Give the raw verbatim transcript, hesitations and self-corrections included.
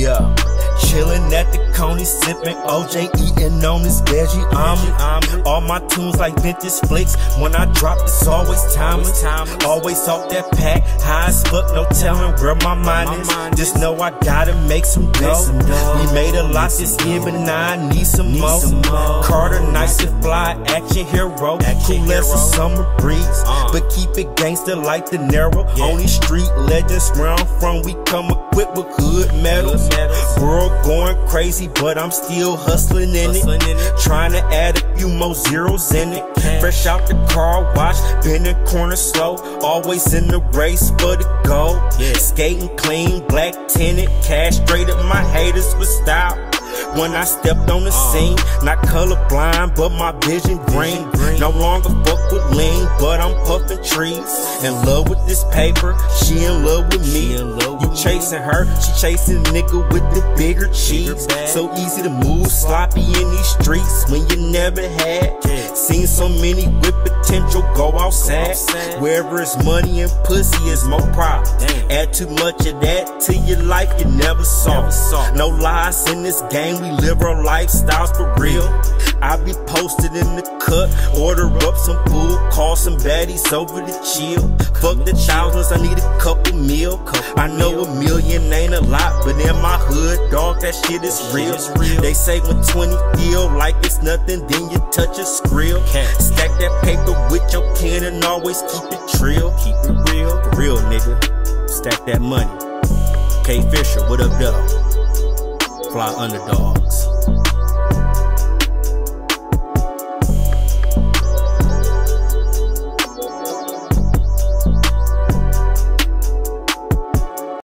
Yeah. Chillin' at the Coney, sippin' O J, eatin' on this veggie omelet. All my tunes like vintage flicks. When I drop, it's always timeless. Always off that pack, high as fuck, no telling where my mind is. Just know I gotta make some dough. We made a lot this year, but now I need some more. Carter, nice and fly, action hero. Cool as a summer breeze, but keep it gangsta like the narrow. Only street legends where I'm from, we come equipped with hood medals. World going crazy, but I'm still hustling in it. Trying to add a few more zeros in it. Fresh out the car wash, bending corner slow. Always in the race for the gold. Skating clean, black tinted, castrated my haters with style. When I stepped on the scene, not colorblind, but my vision green. No longer fuck with lean, but I'm puffing trees. In love with this paper, she in love with me. You chasing her, she chasing nigga with the bigger cheese. So easy to move, sloppy in these streets when you never had. Seen so many with potential go outside. Wherever it's money and pussy is more problem. Add too much of that to your life you never saw. No lies in this game, we live our lifestyles for real. I be posted in the cut, order up some food, call some baddies over to chill. Fuck the thousands, I need a couple mil. I know a million ain't a lot, but in my hood, dog, that shit is real. They say when twenty feel like it's nothing, then you touch a skrill. Stack that paper with your pen and always keep it trill. Keep it real, real nigga. Stack that money. K Fisher, what up, though? Fly underdogs.